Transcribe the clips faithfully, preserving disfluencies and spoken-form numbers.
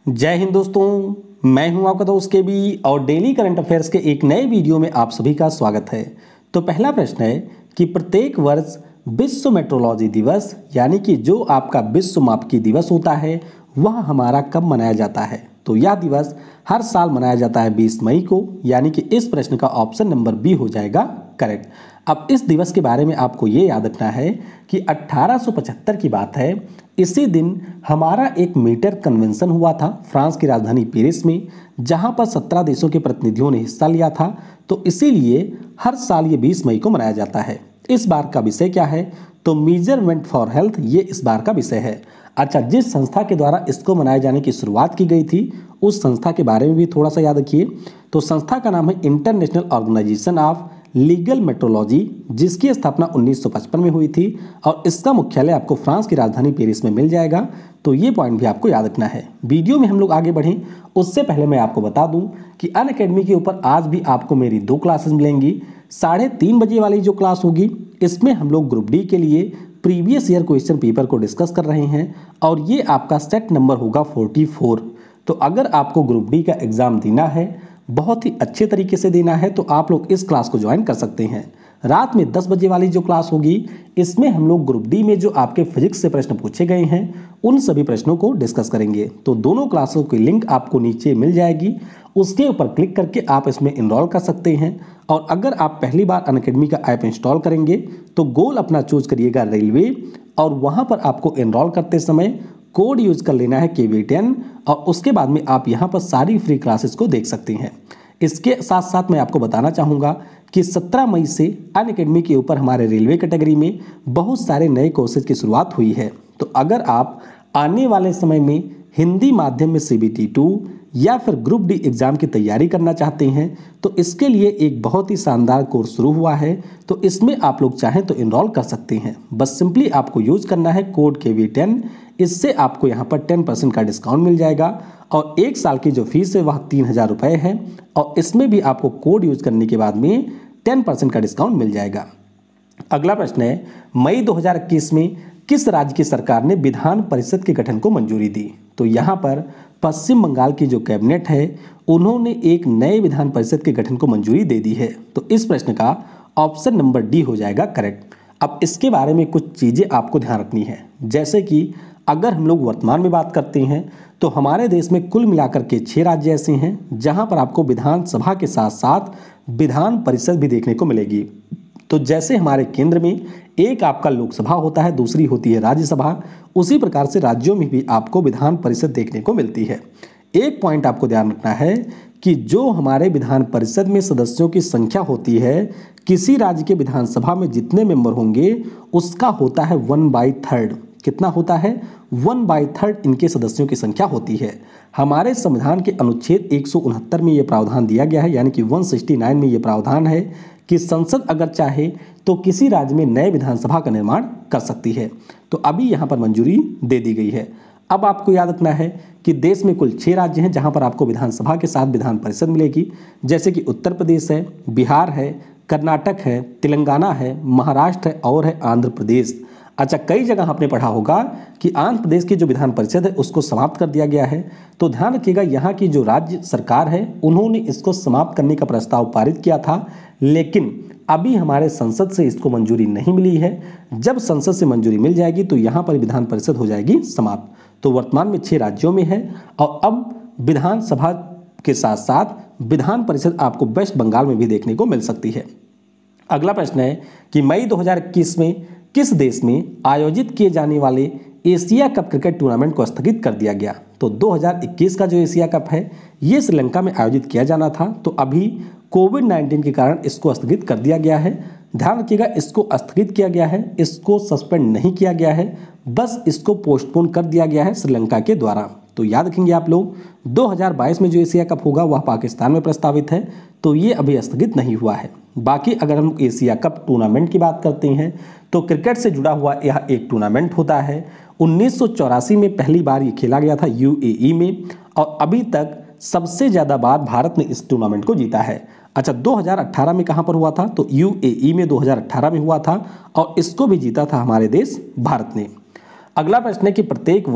जय हिंद दोस्तों, मैं हूं आपका दोस्त के बी और डेली करंट अफेयर्स के एक नए वीडियो में आप सभी का स्वागत है। तो पहला प्रश्न है कि प्रत्येक वर्ष विश्व मेट्रोलॉजी दिवस यानी कि जो आपका विश्व मापिकी दिवस होता है वह हमारा कब मनाया जाता है। तो यह दिवस हर साल मनाया जाता है बीस मई को, यानी कि इस प्रश्न का ऑप्शन नंबर बी हो जाएगा करेक्ट। अब इस दिवस के बारे में आपको ये याद रखना है कि अठारह सौ पचहत्तर की बात है। इसी दिन हमारा एक मीटर कन्वेंशन हुआ था फ्रांस की राजधानी पेरिस में, जहां पर सत्रह देशों के प्रतिनिधियों ने हिस्सा लिया था। तो इसीलिए हर साल ये बीस मई को मनाया जाता है। इस बार का विषय क्या है? तो मेजरमेंट फॉर हेल्थ, ये इस बार का विषय है। अच्छा, जिस संस्था के द्वारा इसको मनाए जाने की शुरुआत की गई थी उस संस्था के बारे में भी थोड़ा सा याद रखिए। तो संस्था का नाम है International Organization of Legal Metrology, जिसकी स्थापना उन्नीस सौ पचपन में हुई थी और इसका मुख्यालय आपको फ्रांस की राजधानी पेरिस में मिल जाएगा। तो ये पॉइंट भी आपको याद रखना है। वीडियो में हम लोग आगे बढ़ें उससे पहले मैं आपको बता दूं कि अनअकैडमी के ऊपर आज भी आपको मेरी दो क्लासेस मिलेंगी। साढ़े तीन बजे वाली जो क्लास होगी इसमें हम लोग ग्रुप डी के लिए प्रीवियस ईयर क्वेश्चन पेपर को डिस्कस कर रहे हैं और ये आपका सेट नंबर होगा चौवालीस। तो अगर आपको ग्रुप डी का एग्जाम देना है, बहुत ही अच्छे तरीके से देना है, तो आप लोग इस क्लास को ज्वाइन कर सकते हैं। रात में दस बजे वाली जो क्लास होगी इसमें हम लोग ग्रुप डी में जो आपके फिजिक्स से प्रश्न पूछे गए हैं उन सभी प्रश्नों को डिस्कस करेंगे। तो दोनों क्लासों की लिंक आपको नीचे मिल जाएगी, उसके ऊपर क्लिक करके आप इसमें इनरोल कर सकते हैं। और अगर आप पहली बार अनअकैडमी का ऐप इंस्टॉल करेंगे तो गोल अपना चूज करिएगा रेलवे, और वहाँ पर आपको इनरोल करते समय कोड यूज कर लेना है के वी टेन, और उसके बाद में आप यहाँ पर सारी फ्री क्लासेस को देख सकते हैं। इसके साथ साथ मैं आपको बताना चाहूँगा कि सत्रह मई से अनअकैडमी के ऊपर हमारे रेलवे कैटेगरी में बहुत सारे नए कोर्सेज की शुरुआत हुई है। तो अगर आप आने वाले समय में हिंदी माध्यम में सी बी टी टू या फिर ग्रुप डी एग्जाम की तैयारी करना चाहते हैं तो इसके लिए एक बहुत ही शानदार कोर्स शुरू हुआ है। तो इसमें आप लोग चाहें तो इनरोल कर सकते हैं। बस सिंपली आपको यूज करना है कोड के वी टेन। इससे आपको यहाँ पर टेन परसेंट का डिस्काउंट मिल जाएगा और एक साल की जो फीस है वह तीन हज़ार रुपये है, और इसमें भी आपको कोड यूज करने के बाद में टेन परसेंट का डिस्काउंट मिल जाएगा। अगला प्रश्न है, मई दो हज़ार इक्कीस में किस राज्य की सरकार ने विधान परिषद के गठन को मंजूरी दी? तो यहाँ पर पश्चिम बंगाल की जो कैबिनेट है उन्होंने एक नए विधान परिषद के गठन को मंजूरी दे दी है। तो इस प्रश्न का ऑप्शन नंबर डी हो जाएगा करेक्ट। अब इसके बारे में कुछ चीज़ें आपको ध्यान रखनी है, जैसे कि अगर हम लोग वर्तमान में बात करते हैं तो हमारे देश में कुल मिलाकर के छह राज्य ऐसे हैं जहां पर आपको विधानसभा के साथ साथ विधान परिषद भी देखने को मिलेगी। तो जैसे हमारे केंद्र में एक आपका लोकसभा होता है, दूसरी होती है राज्यसभा, उसी प्रकार से राज्यों में भी आपको विधान परिषद देखने को मिलती है। एक पॉइंट आपको ध्यान रखना है कि जो हमारे विधान परिषद में सदस्यों की संख्या होती है, किसी राज्य के विधानसभा में जितने मेंबर होंगे उसका होता है वन बाई थर्ड। कितना होता है? वन बाई थर्ड इनके सदस्यों की संख्या होती है। हमारे संविधान के अनुच्छेद एक सौ उनहत्तर में ये प्रावधान दिया गया है, यानी कि एक सौ उनहत्तर में ये प्रावधान है कि संसद अगर चाहे तो किसी राज्य में नए विधानसभा का निर्माण कर सकती है। तो अभी यहाँ पर मंजूरी दे दी गई है। अब आपको याद रखना है कि देश में कुल छह राज्य हैं जहाँ पर आपको विधानसभा के साथ विधान परिषद मिलेगी, जैसे कि उत्तर प्रदेश है, बिहार है, कर्नाटक है, तेलंगाना है, महाराष्ट्र है और है आंध्र प्रदेश। अच्छा, कई जगह आपने पढ़ा होगा कि आंध्र प्रदेश की जो विधान परिषद है उसको समाप्त कर दिया गया है। तो ध्यान रखिएगा, यहाँ की जो राज्य सरकार है उन्होंने इसको समाप्त करने का प्रस्ताव पारित किया था, लेकिन अभी हमारे संसद से इसको मंजूरी नहीं मिली है। जब संसद से मंजूरी मिल जाएगी तो यहाँ पर विधान परिषद हो जाएगी समाप्त। तो वर्तमान में छह राज्यों में है और अब विधानसभा के साथ साथ विधान परिषद आपको वेस्ट बंगाल में भी देखने को मिल सकती है। अगला प्रश्न है कि मई दो हज़ार इक्कीस में किस देश में आयोजित किए जाने वाले एशिया कप क्रिकेट टूर्नामेंट को स्थगित कर दिया गया? तो दो हज़ार इक्कीस का जो एशिया कप है ये श्रीलंका में आयोजित किया जाना था, तो अभी कोविड नाइन्टीन के कारण इसको स्थगित कर दिया गया है। ध्यान रखिएगा, इसको स्थगित किया गया है, इसको सस्पेंड नहीं किया गया है, बस इसको पोस्टपोन कर दिया गया है श्रीलंका के द्वारा। तो याद रखेंगे आप लोग, दो हज़ार बाईस में जो एशिया कप होगा वह पाकिस्तान में प्रस्तावित है, तो ये अभी स्थगित नहीं हुआ है। बाकी अगर हम एशिया कप टूर्नामेंट की बात करते हैं तो क्रिकेट से जुड़ा हुआ यह एक टूर्नामेंट होता है। उन्नीस सौ चौरासी में पहली बार ये खेला गया था यू ए ई में, और अभी तक सबसे ज़्यादा बार भारत ने इस टूर्नामेंट को जीता है। अच्छा, दो हज़ार अठारह में कहाँ पर हुआ था? तो यू ए ई में दो हज़ार अठारह में हुआ था और इसको भी जीता था हमारे देश भारत ने। अगला प्रश्न है कि प्रत्येक वर्ष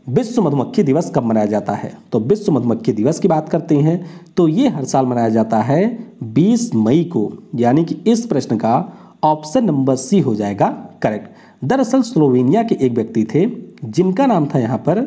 विश्व मधुमक्खी दिवस कब मनाया जाता है? तो विश्व मधुमक्खी दिवस की बात करते हैं तो ये हर साल मनाया जाता है बीस मई को, यानी कि इस प्रश्न का ऑप्शन नंबर सी हो जाएगा करेक्ट। दरअसल स्लोवेनिया के एक व्यक्ति थे जिनका नाम था यहाँ पर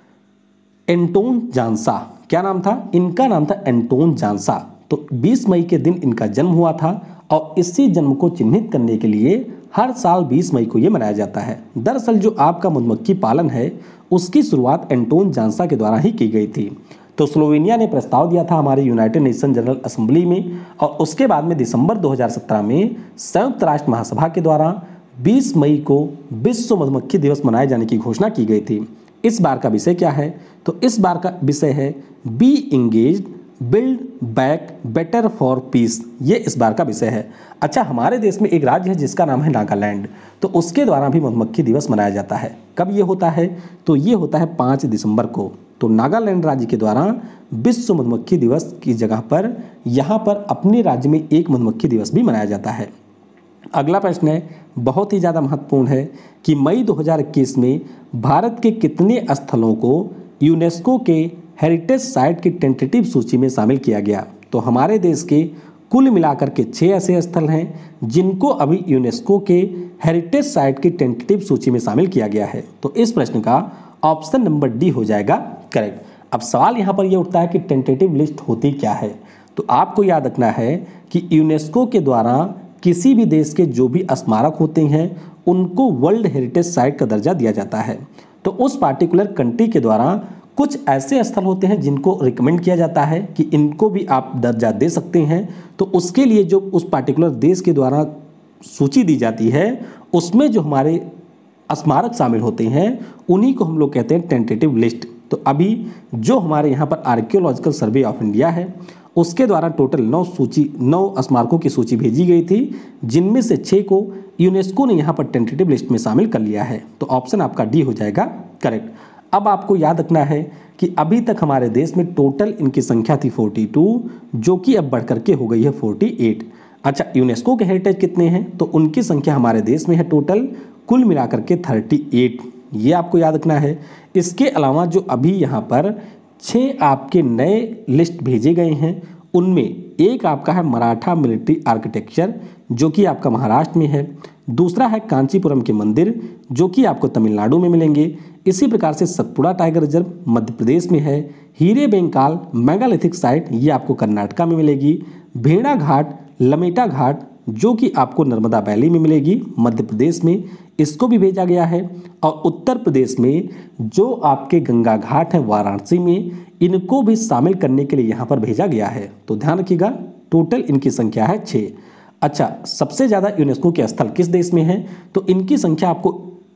एंटोन जानसा। क्या नाम था? इनका नाम था एंटोन जानसा। तो बीस मई के दिन इनका जन्म हुआ था और इसी जन्म को चिन्हित करने के लिए हर साल बीस मई को ये मनाया जाता है। दरअसल जो आपका मधुमक्खी पालन है उसकी शुरुआत एंटोन जानसा के द्वारा ही की गई थी। तो स्लोवेनिया ने प्रस्ताव दिया था हमारे यूनाइटेड नेशन जनरल असेंबली में और उसके बाद में दिसंबर दो हज़ार सत्रह में संयुक्त राष्ट्र महासभा के द्वारा बीस मई को विश्व मधुमक्खी दिवस मनाए जाने की घोषणा की गई थी। इस बार का विषय क्या है? तो इस बार का विषय है be engaged build back better for peace. ये इस बार का विषय है। अच्छा, हमारे देश में एक राज्य है जिसका नाम है नागालैंड, तो उसके द्वारा भी मधुमक्खी दिवस मनाया जाता है। कब ये होता है? तो ये होता है पाँच दिसंबर को। तो नागालैंड राज्य के द्वारा विश्व मधुमक्खी दिवस की जगह पर यहाँ पर अपने राज्य में एक मधुमक्खी दिवस भी मनाया जाता है। अगला प्रश्न है, बहुत ही ज़्यादा महत्वपूर्ण है कि मई दो हज़ार इक्कीस में भारत के कितने स्थलों को यूनेस्को के हेरिटेज साइट की टेंटेटिव सूची में शामिल किया गया? तो हमारे देश के कुल मिलाकर के छः ऐसे स्थल हैं जिनको अभी यूनेस्को के हेरिटेज साइट की टेंटेटिव सूची में शामिल किया गया है। तो इस प्रश्न का ऑप्शन नंबर डी हो जाएगा करेक्ट। अब सवाल यहाँ पर यह उठता है कि टेंटेटिव लिस्ट होती क्या है? तो आपको याद रखना है कि यूनेस्को के द्वारा किसी भी देश के जो भी स्मारक होते हैं उनको वर्ल्ड हेरिटेज साइट का दर्जा दिया जाता है। तो उस पार्टिकुलर कंट्री के द्वारा कुछ ऐसे स्थल होते हैं जिनको रिकमेंड किया जाता है कि इनको भी आप दर्जा दे सकते हैं। तो उसके लिए जो उस पार्टिकुलर देश के द्वारा सूची दी जाती है उसमें जो हमारे स्मारक शामिल होते हैं उन्हीं को हम लोग कहते हैं टेंटेटिव लिस्ट। तो अभी जो हमारे यहाँ पर आर्कियोलॉजिकल सर्वे ऑफ इंडिया है उसके द्वारा टोटल नौ सूची नौ स्मारकों की सूची भेजी गई थी, जिनमें से छः को यूनेस्को ने यहाँ पर टेंटेटिव लिस्ट में शामिल कर लिया है। तो ऑप्शन आपका डी हो जाएगा करेक्ट। अब आपको याद रखना है कि अभी तक हमारे देश में टोटल इनकी संख्या थी बयालीस, जो कि अब बढ़ करके हो गई है अड़तालीस। अच्छा, यूनेस्को के हेरिटेज कितने हैं? तो उनकी संख्या हमारे देश में है टोटल कुल मिलाकर के अड़तीस। ये आपको याद रखना है। इसके अलावा जो अभी यहाँ पर छः आपके नए लिस्ट भेजे गए हैं उनमें एक आपका है मराठा मिलिट्री आर्किटेक्चर जो कि आपका महाराष्ट्र में है, दूसरा है कांचीपुरम के मंदिर जो कि आपको तमिलनाडु में मिलेंगे, इसी प्रकार से सतपुड़ा टाइगर रिजर्व मध्य प्रदेश में है, हीरे बेंकाल मेगालिथिक साइट ये आपको कर्नाटका में मिलेगी, भेड़ा घाट लमेटा घाट जो कि आपको नर्मदा वैली में मिलेगी मध्य प्रदेश में, इसको भी भेजा गया है, और उत्तर प्रदेश में जो आपके गंगा घाट है वाराणसी में इनको भी शामिल करने के लिए यहाँ पर भेजा गया है। तो ध्यान रखिएगा टोटल इनकी संख्या है छः। अच्छा, सबसे ज़्यादा यूनेस्को के स्थल किस देश में है? तो इनकी संख्या आपको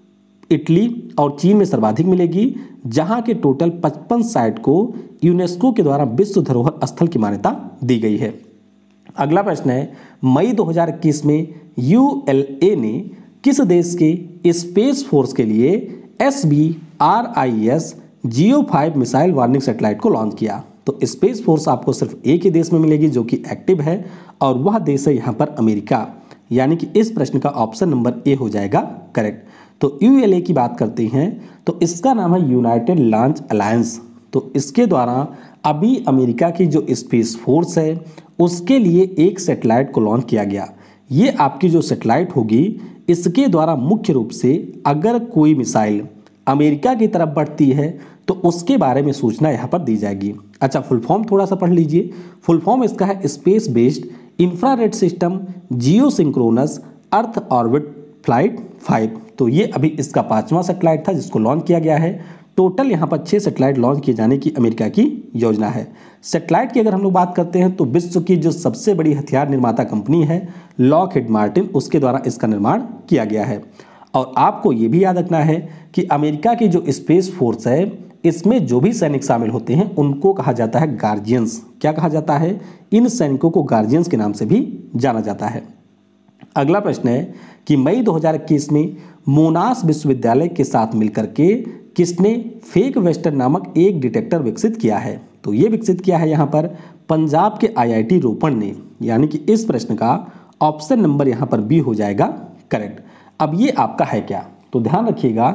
इटली और चीन में सर्वाधिक मिलेगी, जहाँ के टोटल पचपन साइट को यूनेस्को के द्वारा विश्व धरोहर स्थल की मान्यता दी गई है। अगला प्रश्न है, मई दो हज़ार इक्कीस में यू एल ए ने किस देश के स्पेस फोर्स के लिए S B I R S GEO five missile warning satellite को लॉन्च किया? तो स्पेस फोर्स आपको सिर्फ एक ही देश में मिलेगी जो कि एक्टिव है और वह देश है यहाँ पर अमेरिका, यानी कि इस प्रश्न का ऑप्शन नंबर ए हो जाएगा करेक्ट। तो यू एल ए की बात करते हैं तो इसका नाम है यूनाइटेड लॉन्च अलायंस। तो इसके द्वारा अभी अमेरिका की जो स्पेस फोर्स है उसके लिए एक सैटेलाइट को लॉन्च किया गया। ये आपकी जो सैटेलाइट होगी इसके द्वारा मुख्य रूप से अगर कोई मिसाइल अमेरिका की तरफ बढ़ती है तो उसके बारे में सूचना यहाँ पर दी जाएगी। अच्छा, फुल फॉर्म थोड़ा सा पढ़ लीजिए। फुल फॉर्म इसका है space based infrared system geosynchronous earth orbit flight five. तो ये अभी इसका पांचवा सैटेलाइट था जिसको लॉन्च किया गया है। टोटल यहाँ पर छः सैटेलाइट लॉन्च किए जाने की अमेरिका की योजना है। सैटेलाइट की अगर हम लोग बात करते हैं तो विश्व की जो सबसे बड़ी हथियार निर्माता कंपनी है लॉकहीड मार्टिन, उसके द्वारा इसका निर्माण किया गया है। और आपको ये भी याद रखना है कि अमेरिका की जो स्पेस फोर्स है इसमें जो भी सैनिक शामिल होते हैं उनको कहा जाता है गार्जियंस। क्या कहा जाता है? इन सैनिकों को गार्जियंस के नाम से भी जाना जाता है। अगला प्रश्न है कि मई दो हज़ार इक्कीस में मोनाश विश्वविद्यालय के साथ मिलकर के किसने फेक वेस्टर्न नामक एक डिटेक्टर विकसित किया है? तो ये विकसित किया है यहाँ पर पंजाब के आई आई टी रोपण ने, यानी कि इस प्रश्न का ऑप्शन नंबर यहाँ पर बी हो जाएगा करेक्ट। अब ये आपका है क्या? तो ध्यान रखिएगा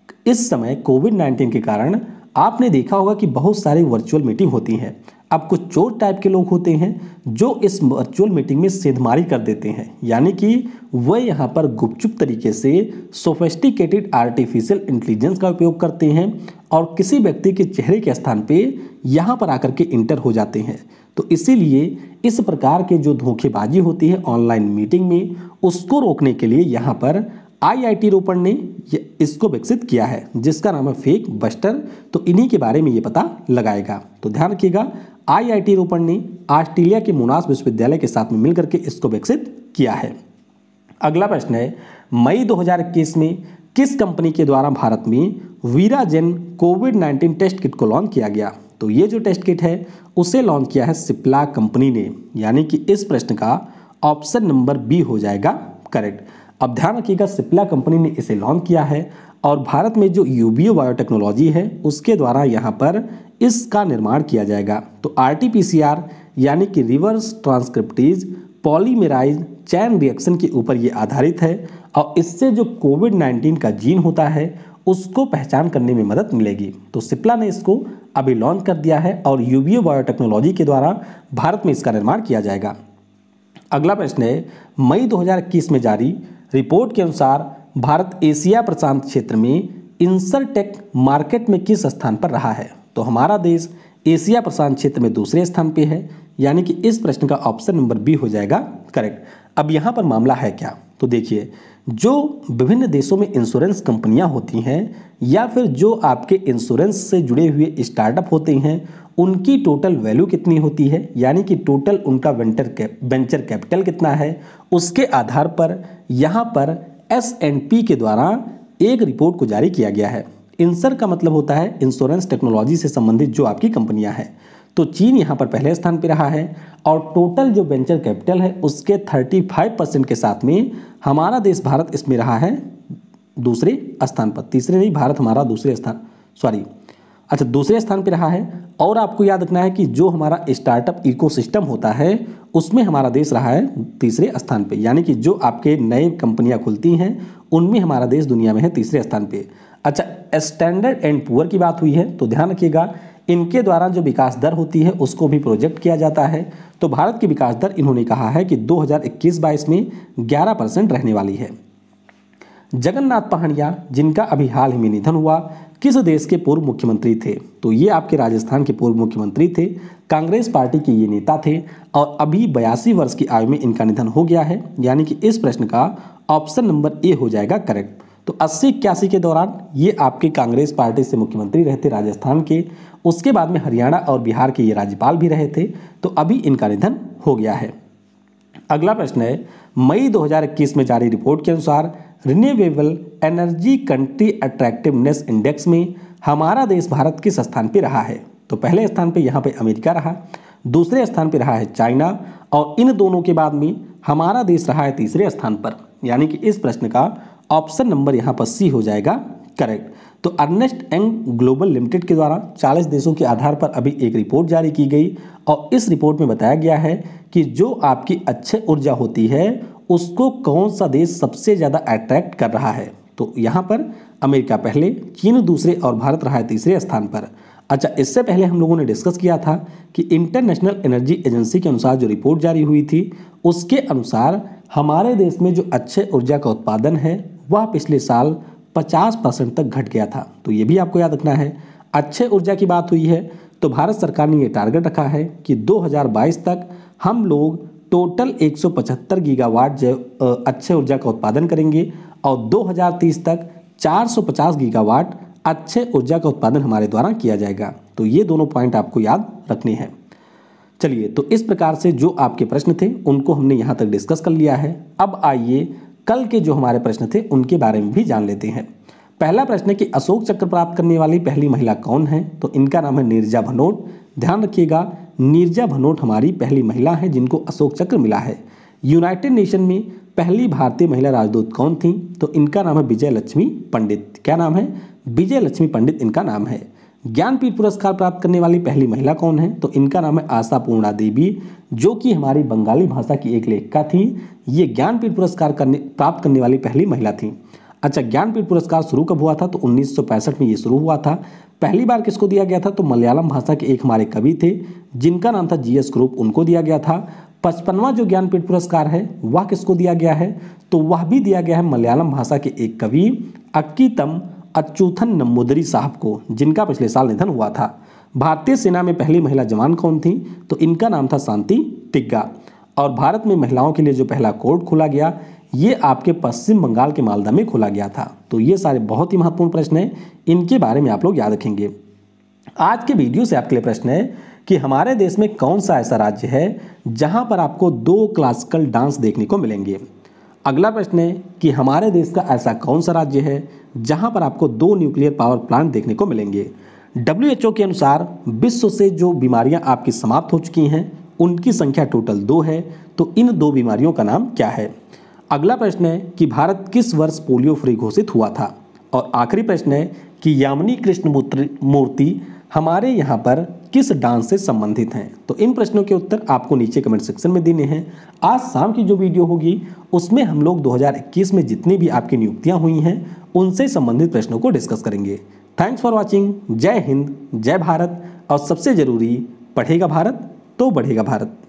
इस समय कोविड नाइन्टीन के कारण आपने देखा होगा कि बहुत सारी वर्चुअल मीटिंग होती हैं। अब कुछ चोर टाइप के लोग होते हैं जो इस वर्चुअल मीटिंग में सेंधमारी कर देते हैं, यानी कि वह यहाँ पर गुपचुप तरीके से सोफिस्टिकेटेड आर्टिफिशियल इंटेलिजेंस का उपयोग करते हैं और किसी व्यक्ति के चेहरे के स्थान पे यहाँ पर आकर के इंटर हो जाते हैं। तो इसीलिए इस प्रकार के जो धोखेबाजी होती है ऑनलाइन मीटिंग में, उसको रोकने के लिए यहाँ पर आई आई टी रोपड़ ने इसको विकसित किया है, जिसका नाम है फेक बस्टर। तो इन्हीं के बारे में ये पता लगाएगा। तो ध्यान रखिएगा, आई आई टी रोपड़ ने ऑस्ट्रेलिया के मोनाश विश्वविद्यालय के साथ में मिलकर के इसको विकसित किया है। अगला प्रश्न है, मई दो हज़ार इक्कीस में किस कंपनी के द्वारा भारत में वीराजेन कोविड नाइन्टीन टेस्ट किट को लॉन्च किया गया? तो ये जो टेस्ट किट है उसे लॉन्च किया है सिप्ला कंपनी ने, यानी कि इस प्रश्न का ऑप्शन नंबर बी हो जाएगा करेक्ट। अब ध्यान रखिएगा, सिप्ला कंपनी ने इसे लॉन्च किया है और भारत में जो यूबीओ बायोटेक्नोलॉजी है उसके द्वारा यहाँ पर इसका निर्माण किया जाएगा। तो R T P C R यानी कि reverse transcriptase polymerase chain reaction के ऊपर ये आधारित है और इससे जो कोविड नाइन्टीन का जीन होता है उसको पहचान करने में मदद मिलेगी। तो सिप्ला ने इसको अभी लॉन्च कर दिया है और यूबीओ बायोटेक्नोलॉजी के द्वारा भारत में इसका निर्माण किया जाएगा। अगला प्रश्न है, मई दो हज़ार इक्कीस में जारी रिपोर्ट के अनुसार भारत एशिया प्रशांत क्षेत्र में इंसरटेक मार्केट में किस स्थान पर रहा है? तो हमारा देश एशिया प्रशांत क्षेत्र में दूसरे स्थान पे है, यानी कि इस प्रश्न का ऑप्शन नंबर बी हो जाएगा करेक्ट। अब यहाँ पर मामला है क्या? तो देखिए, जो विभिन्न देशों में इंश्योरेंस कंपनियां होती हैं या फिर जो आपके इंश्योरेंस से जुड़े हुए स्टार्टअप होते हैं, उनकी टोटल वैल्यू कितनी होती है, यानी कि टोटल उनका वेंचर कैप वेंचर कैपिटल कितना है, उसके आधार पर यहाँ पर एस एंड पी के द्वारा एक रिपोर्ट को जारी किया गया है। इंसर का मतलब होता है इंश्योरेंस टेक्नोलॉजी से संबंधित जो आपकी कंपनियां हैं। तो चीन यहाँ पर पहले स्थान पर रहा है और टोटल जो वेंचर कैपिटल है उसके पैंतीस परसेंट के साथ में हमारा देश भारत इसमें रहा है दूसरे स्थान पर। तीसरे नहीं, भारत हमारा दूसरे स्थान सॉरी अच्छा दूसरे स्थान पे रहा है। और आपको याद रखना है कि जो हमारा स्टार्टअप इकोसिस्टम होता है उसमें हमारा देश रहा है तीसरे स्थान पे, यानी कि जो आपके नए कंपनियां खुलती हैं उनमें हमारा देश दुनिया में है तीसरे स्थान पे। अच्छा, स्टैंडर्ड एंड पुअर की बात हुई है तो ध्यान रखिएगा, इनके द्वारा जो विकास दर होती है उसको भी प्रोजेक्ट किया जाता है। तो भारत की विकास दर इन्होंने कहा है कि दो हज़ार इक्कीस बाईस में ग्यारह परसेंट रहने वाली है। जगन्नाथ पहाड़िया, जिनका अभी हाल ही में निधन हुआ, किस देश के पूर्व मुख्यमंत्री थे? तो ये आपके राजस्थान के पूर्व मुख्यमंत्री थे, कांग्रेस पार्टी के ये नेता थे और अभी बयासी वर्ष की आयु में इनका निधन हो गया है, यानी कि इस प्रश्न का ऑप्शन नंबर ए हो जाएगा करेक्ट। तो अस्सी इक्यासी के दौरान ये आपके कांग्रेस पार्टी से मुख्यमंत्री रहे थे राजस्थान के, उसके बाद में हरियाणा और बिहार के ये राज्यपाल भी रहे थे। तो अभी इनका निधन हो गया है। अगला प्रश्न है, मई दो हज़ार इक्कीस में जारी रिपोर्ट के अनुसार renewable energy country attractiveness index में हमारा देश भारत किस स्थान पे रहा है? तो पहले स्थान पे यहाँ पे अमेरिका रहा, दूसरे स्थान पे रहा है चाइना और इन दोनों के बाद में हमारा देश रहा है तीसरे स्थान पर, यानी कि इस प्रश्न का ऑप्शन नंबर यहाँ पर सी हो जाएगा करेक्ट। तो अर्नेस्ट एंड ग्लोबल लिमिटेड के द्वारा चालीस देशों के आधार पर अभी एक रिपोर्ट जारी की गई और इस रिपोर्ट में बताया गया है कि जो आपकी अक्षय ऊर्जा होती है उसको कौन सा देश सबसे ज़्यादा अट्रैक्ट कर रहा है। तो यहाँ पर अमेरिका पहले, चीन दूसरे और भारत रहा है तीसरे स्थान पर। अच्छा, इससे पहले हम लोगों ने डिस्कस किया था कि इंटरनेशनल एनर्जी एजेंसी के अनुसार जो रिपोर्ट जारी हुई थी उसके अनुसार हमारे देश में जो अक्षय ऊर्जा का उत्पादन है वह पिछले साल पचास परसेंट तक घट गया था। तो ये भी आपको याद रखना है। अक्षय ऊर्जा की बात हुई है तो भारत सरकार ने ये टारगेट रखा है कि दो हज़ार बाईस तक हम लोग टोटल एक सौ पचहत्तर गीगावाट जैव अक्षय ऊर्जा का उत्पादन करेंगे और दो हज़ार तीस तक चार सौ पचास गीगावाट अक्षय ऊर्जा का उत्पादन हमारे द्वारा किया जाएगा। तो ये दोनों पॉइंट आपको याद रखने हैं। चलिए, तो इस प्रकार से जो आपके प्रश्न थे उनको हमने यहाँ तक डिस्कस कर लिया है। अब आइए कल के जो हमारे प्रश्न थे उनके बारे में भी जान लेते हैं। पहला प्रश्न है कि अशोक चक्र प्राप्त करने वाली पहली महिला कौन है? तो इनका नाम है नीरजा भनोट। ध्यान रखिएगा, नीरजा भनोट हमारी पहली महिला है जिनको अशोक चक्र मिला है। यूनाइटेड नेशन में पहली भारतीय महिला राजदूत कौन थी? तो इनका नाम है विजय लक्ष्मी पंडित। क्या नाम है? विजय लक्ष्मी पंडित इनका नाम है। ज्ञानपीठ पुरस्कार प्राप्त करने वाली पहली महिला कौन है? तो इनका नाम है आशा पूर्णा देवी, जो कि हमारी बंगाली भाषा की एक लेखिका थी। ये ज्ञानपीठ पुरस्कार करने प्राप्त करने वाली पहली महिला थी। अच्छा, ज्ञानपीठ पुरस्कार शुरू कब हुआ था? तो उन्नीस सौ पैंसठ में ये शुरू हुआ था। पहली बार किसको दिया गया था? तो मलयालम भाषा के एक हमारे कवि थे जिनका नाम था जी एस कुरुप, उनको दिया गया था। पचपनवां जो ज्ञानपीठ पुरस्कार है वह किसको दिया गया है? तो वह भी दिया गया है मलयालम भाषा के एक कवि अक्कीतम अच्युथन नंबूदरी साहब को, जिनका पिछले साल निधन हुआ था। भारतीय सेना में पहली महिला जवान कौन थी? तो इनका नाम था शांति तिग्गा। और भारत में महिलाओं के लिए जो पहला कोर्ट खोला गया ये आपके पश्चिम बंगाल के मालदा में खोला गया था। तो ये सारे बहुत ही महत्वपूर्ण प्रश्न हैं, इनके बारे में आप लोग याद रखेंगे। आज के वीडियो से आपके लिए प्रश्न है कि हमारे देश में कौन सा ऐसा राज्य है जहां पर आपको दो क्लासिकल डांस देखने को मिलेंगे। अगला प्रश्न है कि हमारे देश का ऐसा कौन सा राज्य है जहां पर आपको दो न्यूक्लियर पावर प्लांट देखने को मिलेंगे। डब्ल्यू एच ओ के अनुसार विश्व से जो बीमारियां आपकी समाप्त हो चुकी हैं उनकी संख्या टोटल दो है, तो इन दो बीमारियों का नाम क्या है। अगला प्रश्न है कि भारत किस वर्ष पोलियो फ्री घोषित हुआ था। और आखिरी प्रश्न है कि यामिनी कृष्ण मूर्ति हमारे यहाँ पर किस डांस से संबंधित हैं। तो इन प्रश्नों के उत्तर आपको नीचे कमेंट सेक्शन में देने हैं। आज शाम की जो वीडियो होगी उसमें हम लोग दो हज़ार इक्कीस में जितनी भी आपकी नियुक्तियां हुई हैं उनसे संबंधित प्रश्नों को डिस्कस करेंगे। Thanks for watching. जय हिंद, जय भारत, और सबसे जरूरी, पढ़ेगा भारत तो बढ़ेगा भारत।